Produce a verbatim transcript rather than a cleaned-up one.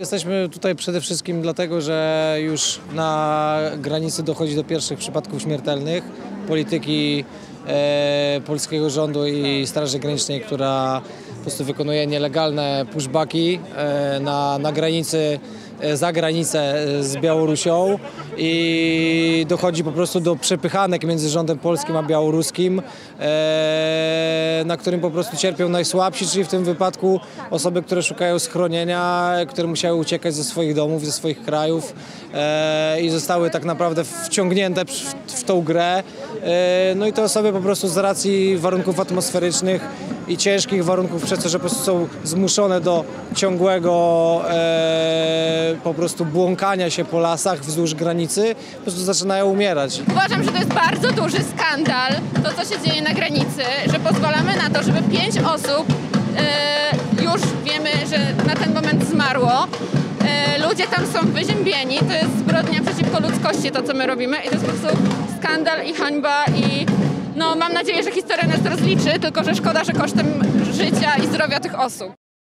Jesteśmy tutaj przede wszystkim dlatego, że już na granicy dochodzi do pierwszych przypadków śmiertelnych polityki e, polskiego rządu i Straży Granicznej, która po prostu wykonuje nielegalne pushbacki e, na, na granicy, e, za granicę z Białorusią i dochodzi po prostu do przepychanek między rządem polskim a białoruskim, e, na którym po prostu cierpią najsłabsi, czyli w tym wypadku osoby, które szukają schronienia, które musiały uciekać ze swoich domów, ze swoich krajów e, i zostały tak naprawdę wciągnięte w, w tą grę. E, no i te osoby po prostu z racji warunków atmosferycznych i ciężkich warunków, przez to, że po prostu są zmuszone do ciągłego e, po prostu błąkania się po lasach wzdłuż granicy, po prostu zaczynają umierać. Uważam, że to jest bardzo duży skandal, to co się dzieje na granicy, że pozwalamy na to, żeby pięć osób e, już wiemy, że na ten moment zmarło. E, ludzie tam są wyziębieni, to jest zbrodnia przeciwko ludzkości to, co my robimy i to jest po prostu skandal i hańba i no, mam nadzieję, że historia nas rozliczy, tylko że szkoda, że kosztem życia i zdrowia tych osób.